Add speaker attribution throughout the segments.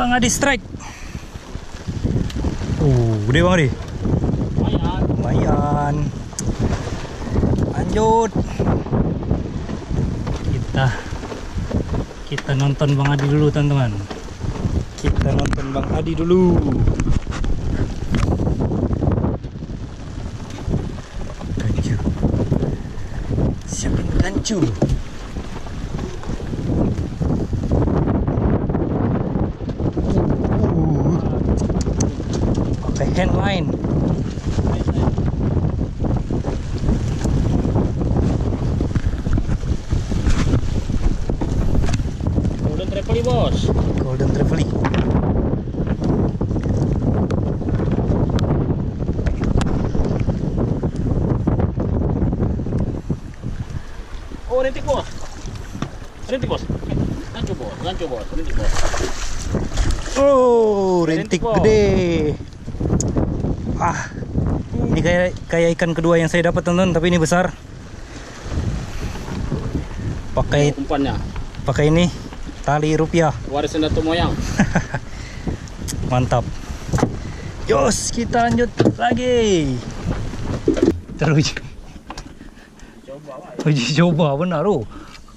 Speaker 1: Bang Adi strike. Gede Bang Adi. Lumayan. Lanjut. Kita nonton Bang Adi dulu, teman-teman. Kita nonton Bang Adi dulu. Gancu. Siapin gancu. Pakai handline.
Speaker 2: Golden Trevally, bos.
Speaker 1: Golden Trevally.
Speaker 2: Oh, rintik, bos. Rintik, bos. Gancu, bos. Gancu, bos. Rintik, bos.
Speaker 1: Oh, rintik
Speaker 2: Bos.
Speaker 1: gede. Ini kayak ikan kedua yang saya dapat, teman-teman, tapi ini besar.
Speaker 2: Umpannya.
Speaker 1: Pakai ini tali rupiah.
Speaker 2: Warisan Datuk Moyang.
Speaker 1: Mantap. Yos, kita lanjut lagi. Terus uji coba benar, oh.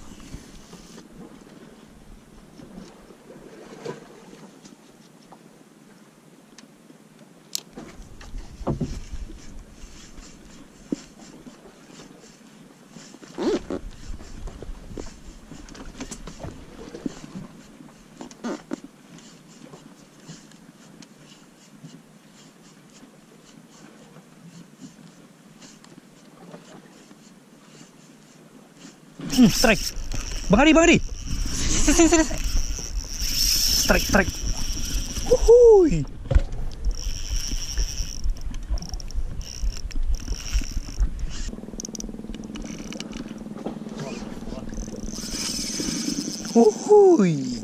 Speaker 1: Strike. Bang Adi. Sini. Strike. Uhuy. Uhuy.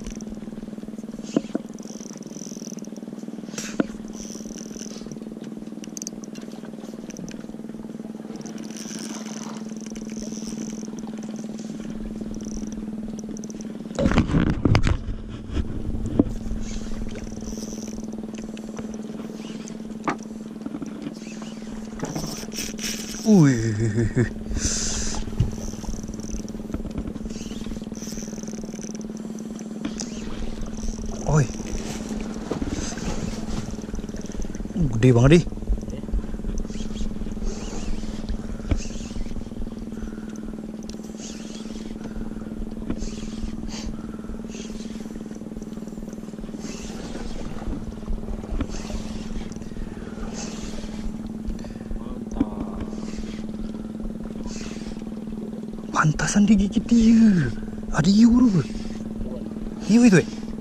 Speaker 1: Oi. Gede Bang Adi. Pantasan digigit dia. Ada iu bro. Iu itu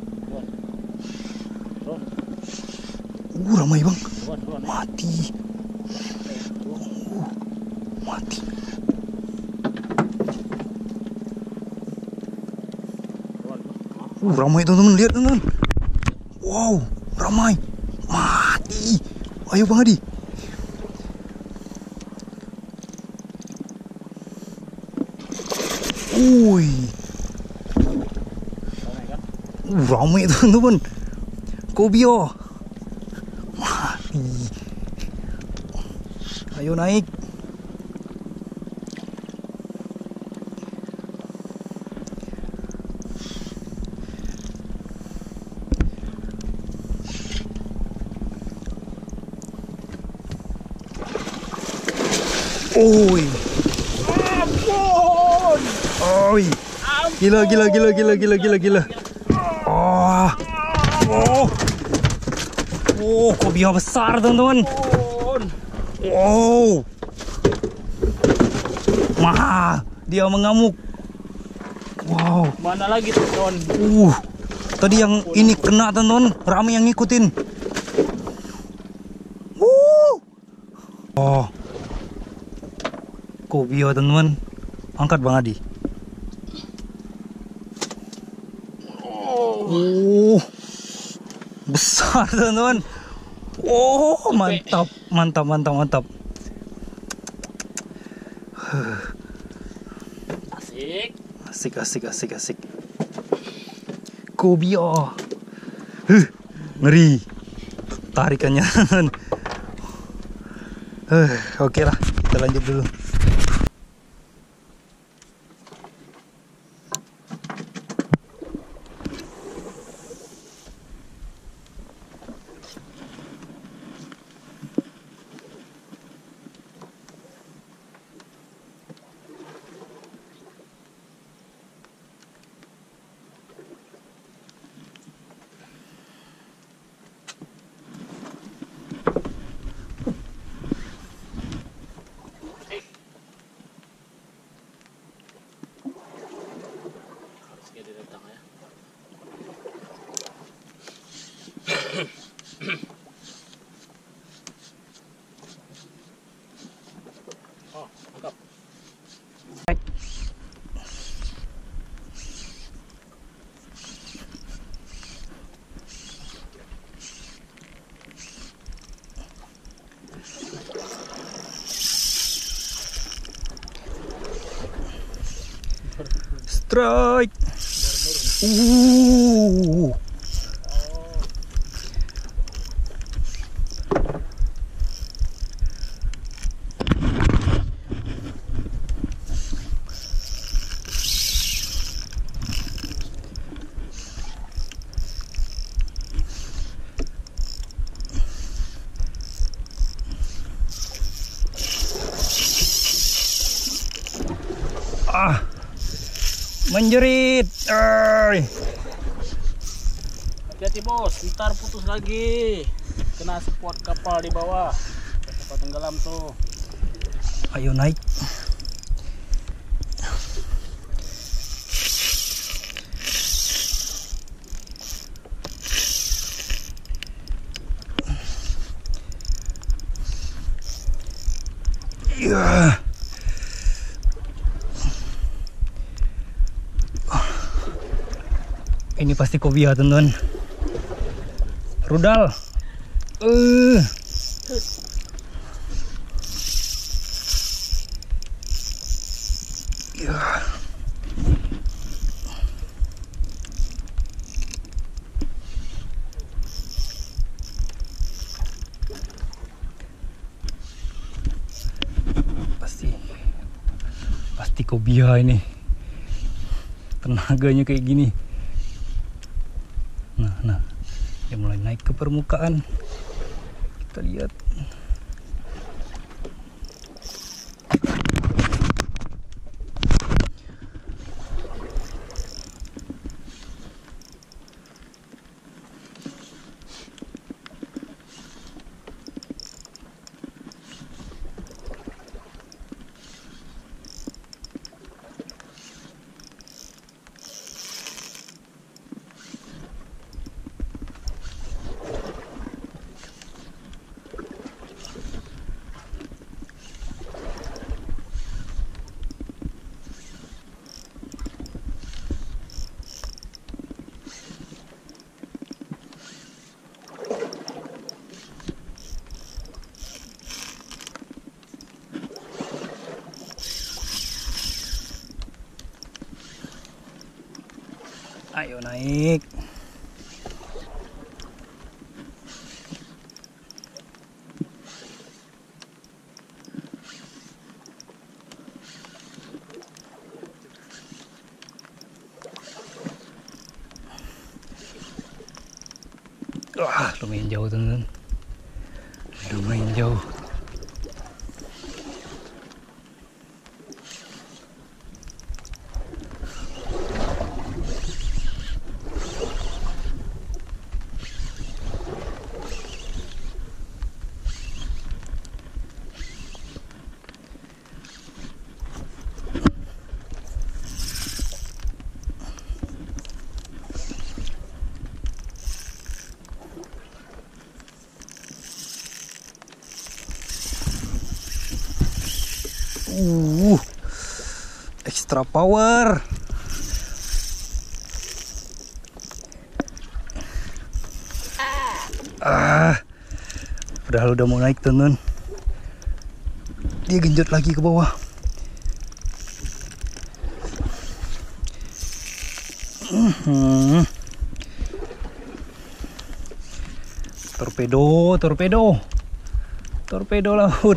Speaker 1: ramai bang. Mati. Mati. Ramai teman-teman, lihat teman-teman. Wow, ramai. Mati. Ayo Bang Adi. Ramai teman-teman. Kobia. Mati. Ayo naik. Oi.
Speaker 2: Ampun.
Speaker 1: Oi. Gila. Kobia besar teman-teman. Wow. Dia mengamuk. Wow.
Speaker 2: Mana lagi tuh, kawan?
Speaker 1: Tadi yang ini kena teman-teman, ramai yang ngikutin. Kobia teman-teman. Angkat Bang Adi. Besar teman-teman. Mantap.
Speaker 2: Asik.
Speaker 1: Asik. Kobia. Ngeri tarikannya. Oke lah, kita lanjut dulu.
Speaker 2: Oh, mantap.
Speaker 1: Strike. Menjerit.
Speaker 2: Hati-hati bos, ntar putus lagi. Kena support kapal di bawah. Kapal tenggelam tuh.
Speaker 1: Ayo naik. Ya. Ini pasti kobia, teman-teman. Rudal. Ya. Pasti kobia ini. Tenaganya kayak gini. Nah, dia mulai naik ke permukaan. Kita lihat. Ayo naik. Wah, lumayan jauh, teman-teman. Lumayan jauh. Extra power. Padahal udah mau naik, teman. Dia genjot lagi ke bawah. Torpedo, torpedo. Torpedo laut.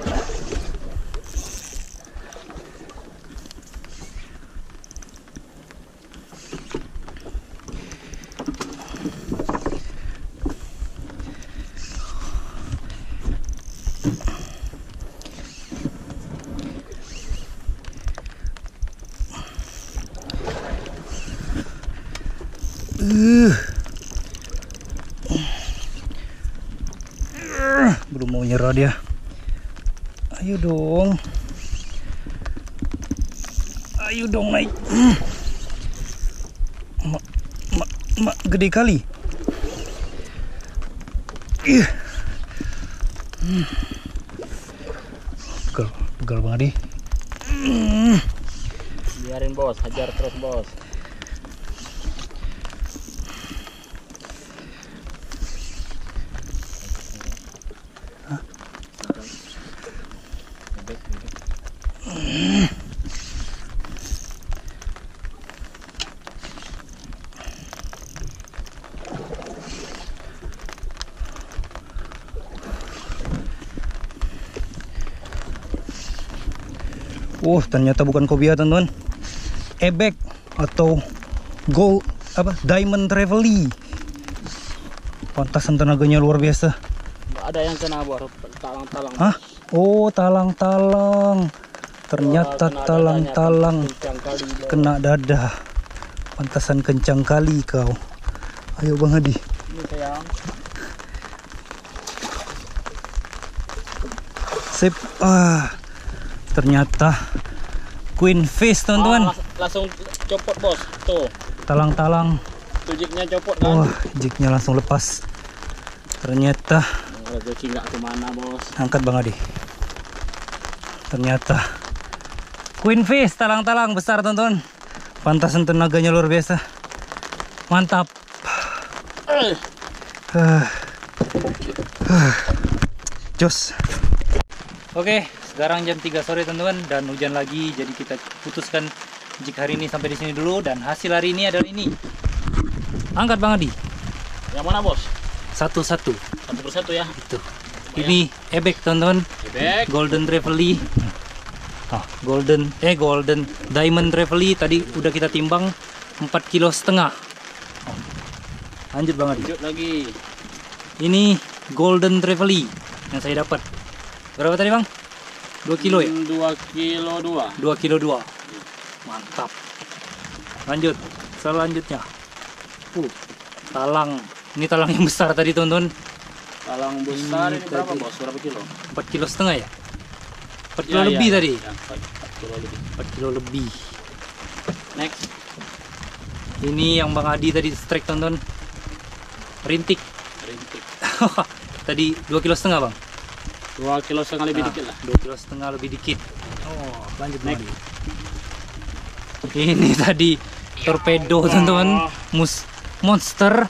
Speaker 1: Belum mau nyerah dia. Ayo dong. Ayo dong naik. Gede kali. Pegal banget deh.
Speaker 2: Biarin bos, hajar terus bos.
Speaker 1: Oh, ternyata bukan cobia teman-teman. Ebek atau gold diamond trevally. Pantasan tenaganya luar biasa.
Speaker 2: Nggak ada yang kena bos, talang-talang.
Speaker 1: Hah? Oh, talang-talang. Ternyata talang-talang kena dada. Pantasan kencang kali kau. Ayo Bang Hadi.
Speaker 2: Ini sayang.
Speaker 1: Sip. Ternyata queen fish teman-teman.
Speaker 2: Langsung copot bos, tuh.
Speaker 1: Talang-talang.
Speaker 2: Tuh jignya copot kan.
Speaker 1: Wah, jignya langsung lepas. Ternyata
Speaker 2: Rezeki nggak kemana bos.
Speaker 1: angkat Bang Adi. Ternyata queen fish, talang-talang besar teman-teman. Pantasan tenaganya luar biasa. Mantap. Jos. Oke, sekarang jam 3 sore teman-teman dan hujan lagi, jadi kita putuskan jig hari ini sampai di sini dulu dan hasil hari ini adalah ini. Angkat Bang Adi.
Speaker 2: Yang mana bos?
Speaker 1: Satu-satu.
Speaker 2: Satu persatu ya.
Speaker 1: Itu. Ini ebek teman-teman.
Speaker 2: Ebek.
Speaker 1: Golden Trevally. Golden Diamond Trevally tadi udah kita timbang 4,5 kilo. Lanjut Bang Adi.
Speaker 2: Lanjut lagi.
Speaker 1: Ini Golden Trevally yang saya dapat. Berapa tadi Bang? 2 kilo ya?
Speaker 2: 2 kilo 2.
Speaker 1: 2 kilo 2. Mantap. Lanjut. Selanjutnya. Talang. Ini talang yang besar tadi teman-teman.
Speaker 2: Talang besar ini berapa
Speaker 1: tadi.
Speaker 2: bos? Berapa kilo?
Speaker 1: 4,5 kilo ya? 4 kilo lebih tadi.
Speaker 2: Ya, 4 kilo lebih.
Speaker 1: 4 kilo lebih.
Speaker 2: Next.
Speaker 1: Ini yang Bang Adi tadi strike teman-teman. Rintik.
Speaker 2: Rintik.
Speaker 1: Tadi 2,5 kilo Bang.
Speaker 2: 2,5 kilo lebih dikit lah.
Speaker 1: 2,5 kilo lebih dikit. Lanjut Bang Adi. Ini tadi torpedo teman-teman. Monster.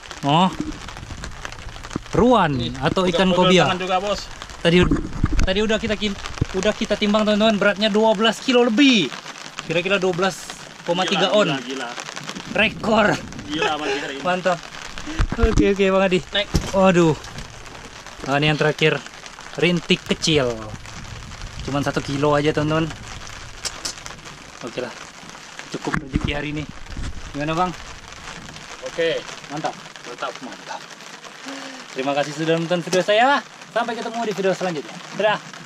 Speaker 1: Ruan atau ikan kobia.
Speaker 2: Juga, bos.
Speaker 1: Tadi udah kita timbang teman-teman, beratnya 12 kilo lebih. Kira-kira 12,3 on.
Speaker 2: Gila.
Speaker 1: Rekor.
Speaker 2: Gila pagi hari ini.
Speaker 1: Mantap. Oke Bang Adi.
Speaker 2: Next.
Speaker 1: Waduh. Nah, ini yang terakhir. Rintik kecil. Cuman 1 kilo aja teman-teman. Oke lah. Cukup rezeki hari ini. Gimana Bang?
Speaker 2: Oke.
Speaker 1: Mantap. Terima kasih sudah nonton video saya. Sampai ketemu di video selanjutnya. Dadah.